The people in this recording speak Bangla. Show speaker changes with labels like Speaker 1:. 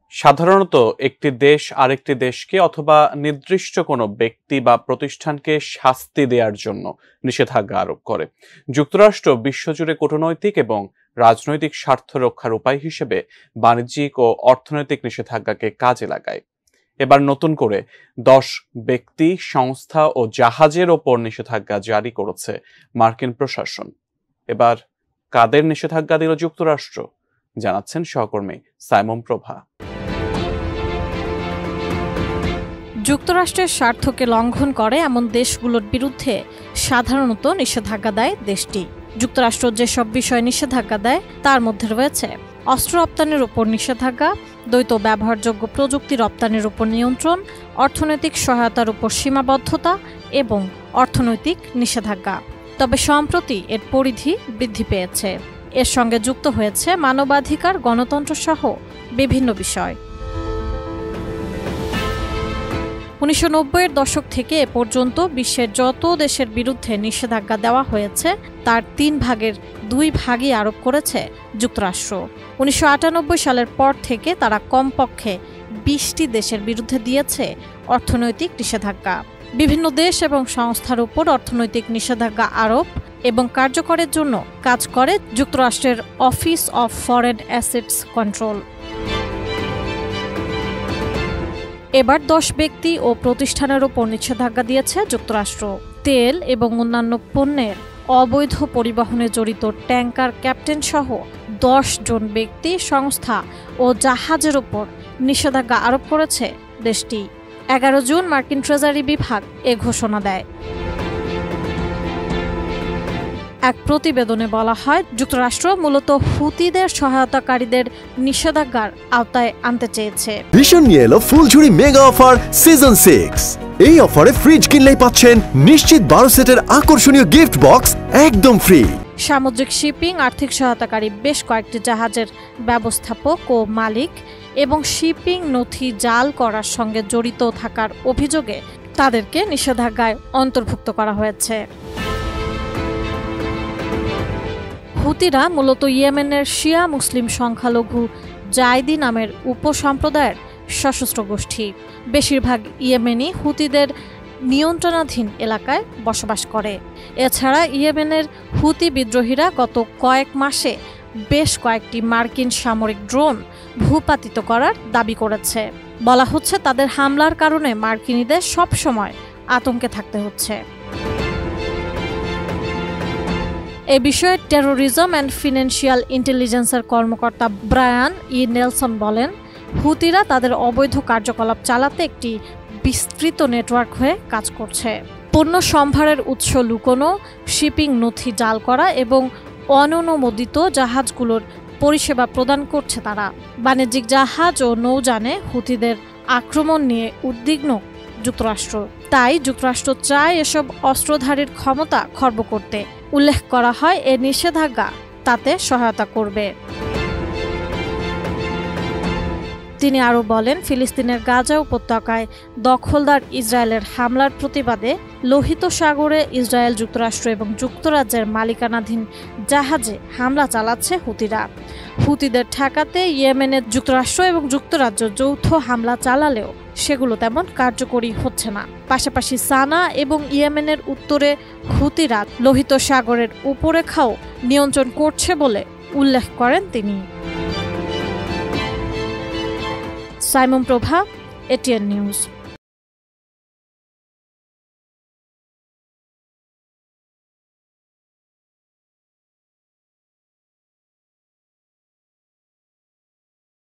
Speaker 1: সাধারণত একটি দেশ আরেকটি দেশকে অথবা নির্দিষ্ট কোনো ব্যক্তি বা প্রতিষ্ঠানকে শাস্তি দেওয়ার জন্য নিষেধাজ্ঞা আরোপ করে। যুক্তরাষ্ট্র বিশ্বজুড়ে কূটনৈতিক এবং রাজনৈতিক স্বার্থ রক্ষার উপায় হিসেবে বাণিজ্যিক ও অর্থনৈতিক নিষেধাজ্ঞাকে কাজে লাগায়। এবার নতুন করে 10 ব্যক্তি, সংস্থা ও জাহাজের ওপর নিষেধাজ্ঞা জারি করেছে মার্কিন প্রশাসন। এবার কাদের নিষেধাজ্ঞা দিল যুক্তরাষ্ট্র, জানাচ্ছেন সহকর্মী সাইমন প্রভা।
Speaker 2: যুক্তরাষ্ট্রের স্বার্থকে লঙ্ঘন করে এমন দেশগুলোর বিরুদ্ধে সাধারণত নিষেধাজ্ঞা দেয় দেশটি। যুক্তরাষ্ট্র যেসব বিষয়ে নিষেধাজ্ঞা দেয় তার মধ্যে রয়েছে অস্ত্র রপ্তানির উপর নিষেধাজ্ঞা, দ্বৈত ব্যবহারযোগ্য প্রযুক্তি রপ্তানির উপর নিয়ন্ত্রণ, অর্থনৈতিক সহায়তার উপর সীমাবদ্ধতা এবং অর্থনৈতিক নিষেধাজ্ঞা। তবে সম্প্রতি এর পরিধি বৃদ্ধি পেয়েছে। এর সঙ্গে যুক্ত হয়েছে মানবাধিকার, গণতন্ত্র সহ বিভিন্ন বিষয়। 1990-এর দশক থেকে এ পর্যন্ত বিশ্বের যত দেশের বিরুদ্ধে নিষেধাজ্ঞা দেওয়া হয়েছে তার 3 ভাগের 2 ভাগই আরোপ করেছে যুক্তরাষ্ট্র। 1998 সালের পর থেকে তারা কমপক্ষে 20টি দেশের বিরুদ্ধে দিয়েছে অর্থনৈতিক নিষেধাজ্ঞা। বিভিন্ন দেশ এবং সংস্থার উপর অর্থনৈতিক নিষেধাজ্ঞা আরোপ এবং কার্যকরের জন্য কাজ করে যুক্তরাষ্ট্রের office of foreign assets control. এবার 10 ব্যক্তি ও প্রতিষ্ঠানের উপর নিষেধাজ্ঞা দিয়েছে যুক্তরাষ্ট্র। তেল এবং অন্যান্য পণ্যের অবৈধ পরিবহনে জড়িত ট্যাঙ্কার ক্যাপ্টেন সহ 10 জন ব্যক্তি, সংস্থা ও জাহাজের উপর নিষেধাজ্ঞা আরোপ করেছে দেশটি। 11 জুন মার্কিন ট্রেজারি বিভাগ এ ঘোষণা দেয়। এক প্রতিবেদনে বলা হয়, যুক্তরাষ্ট্র মূলত হুতিদের সহায়তাকারীদের নিষেধাজ্ঞার আওতায় আনতে চেয়েছে।
Speaker 3: ভীষণ নিয়ে এলো ফুলঝুরি মেগা অফার সিজন 6। এই অফারে ফ্রিজ কিনলেই পাচ্ছেন নিশ্চিত 12 সেটের আকর্ষণীয় গিফট বক্স একদম ফ্রি।
Speaker 2: সামুদ্রিক শিপিং, আর্থিক সহায়তাকারী বেশ কয়েকটি জাহাজের ব্যবস্থাপক ও মালিক এবং শিপিং নথি জাল করার সঙ্গে জড়িত থাকার অভিযোগে তাদেরকে নিষেধাজ্ঞায় অন্তর্ভুক্ত করা হয়েছে। হুতিরা মূলত ইয়েমেনের শিয়া মুসলিম সংখ্যালঘু জায়দি নামের উপসম্প্রদায়ের সশস্ত্র গোষ্ঠী। বেশিরভাগ ইয়েমেনি হুতিদের নিয়ন্ত্রণাধীন এলাকায় বসবাস করে। এছাড়া ইয়েমেনের হুতি বিদ্রোহীরা গত কয়েক মাসে বেশ কয়েকটি মার্কিন সামরিক ড্রোন ভূপাতিত করার দাবি করেছে। বলা হচ্ছে তাদের হামলার কারণে মার্কিনীদের সবসময় আতঙ্কে থাকতে হচ্ছে। এ বিষয়ে টেরোরিজম অ্যান্ড ফিনান্সিয়াল ইন্টেলিজেন্সের কর্মকর্তা ব্রায়ান নেলসন বলেন, হুতিরা তাদের অবৈধ কার্যকলাপ চালাতে একটি বিস্তৃত নেটওয়ার্ক হয়ে কাজ করছে। পণ্য সম্ভারের উৎস লুকোনো, শিপিং নথি জাল করা এবং অননুমোদিত জাহাজগুলোর পরিষেবা প্রদান করছে তারা। বাণিজ্যিক জাহাজ ও নৌযানে হুতিদের আক্রমণ নিয়ে উদ্বিগ্ন যুক্তরাষ্ট্র। তাই যুক্তরাষ্ট্র চায় এসব অস্ত্রধারীর ক্ষমতা খর্ব করতে। উল্লেখ করা হয়, এ নিষেধাজ্ঞা তাতে সহায়তা করবে। তিনি আরও বলেন, ফিলিস্তিনের গাজা উপত্যকায় দখলদার ইসরায়েলের হামলার প্রতিবাদে লোহিত সাগরে ইসরায়েল, যুক্তরাষ্ট্র এবং যুক্তরাজ্যের মালিকানাধীন জাহাজে হামলা চালাচ্ছে হুতিরা। হুতিদের ঠেকাতে ইয়েমেনে যুক্তরাষ্ট্র এবং যুক্তরাজ্য যৌথ হামলা চালালেও সেগুলো তেমন কার্যকরী হচ্ছে না। পাশাপাশি সানা এবং ইয়েমেনের উত্তরে হুতিরা লোহিত সাগরের উপরেখাও নিয়ন্ত্রণ করছে বলে উল্লেখ করেন তিনি। Simon Prabha, ATN news.